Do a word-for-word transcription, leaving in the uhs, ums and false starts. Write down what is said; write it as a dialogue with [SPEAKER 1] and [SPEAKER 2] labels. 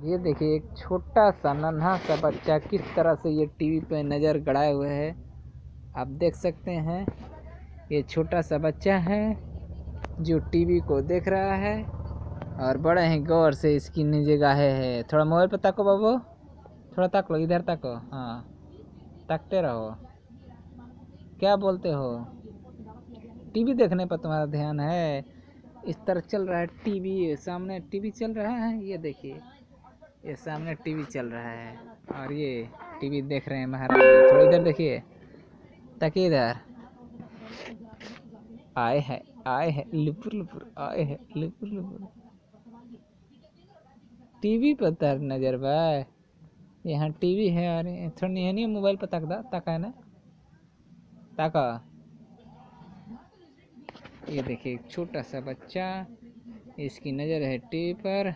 [SPEAKER 1] ये देखिए एक छोटा सा नन्हा सा बच्चा किस तरह से ये टीवी पे नज़र गड़ाए हुए है। आप देख सकते हैं ये छोटा सा बच्चा है जो टीवी को देख रहा है और बड़े ही गौर से इसकी निगाहें है। थोड़ा मोबाइल पे ताको बाबू, थोड़ा ताक लो, इधर ताको, हाँ ताकते रहो। क्या बोलते हो? टीवी देखने पर तुम्हारा ध्यान है। इस तरह चल रहा है टीवी, सामने टीवी चल रहा है। ये देखिए ये सामने टीवी चल रहा है और ये टीवी देख रहे हैं महाराज जी। थोड़ा इधर देखिए, ताकि इधर आए है आए है लुपुर लुपुर आए है लुपुर लुपुर टीवी पर तर नजर बा। यहाँ टीवी है और थोड़ा नहीं है नहीं मोबाइल पर ताक दा ताका है ना ताका। ये देखिए एक छोटा सा बच्चा, इसकी नज़र है टीवी पर।